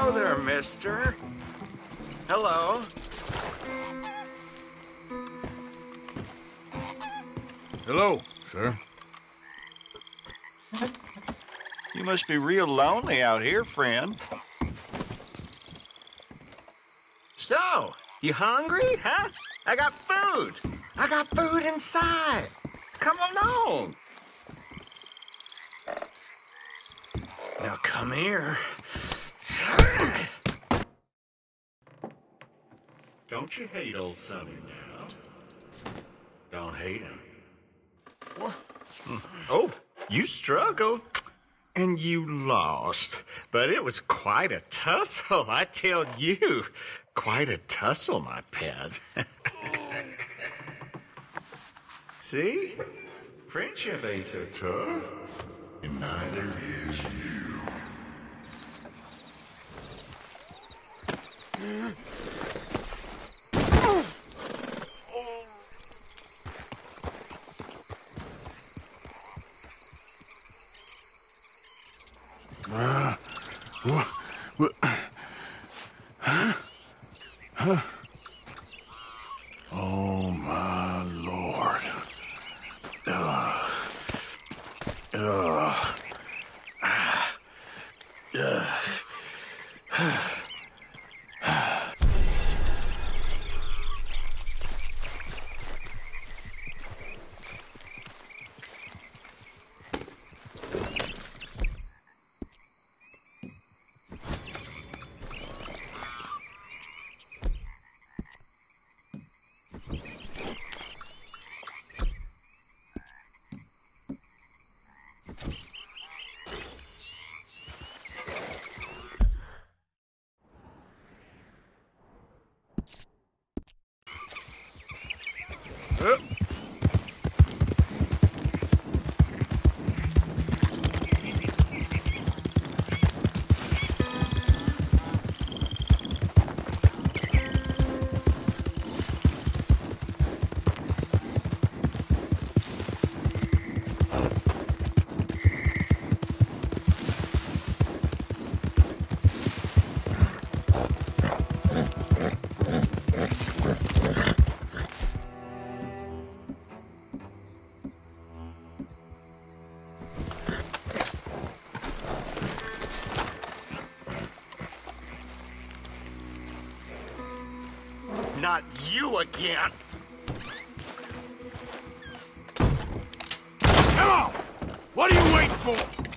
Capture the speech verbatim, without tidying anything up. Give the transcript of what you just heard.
Hello there, mister. Hello. Hello, sir. You must be real lonely out here, friend. So, you hungry, huh? I got food. I got food inside. Come along. Now come here. Don't you hate old Sonny now? Don't hate him. What? Oh, you struggled. And you lost. But it was quite a tussle, I tell you. Quite a tussle, my pet. See? Friendship ain't so tough. And neither is you. Uh, what? What? Huh? Huh? Oh, my Lord. Ugh. Ugh. Ah. Ugh. Uh. Not you again. Come on! What are you waiting for?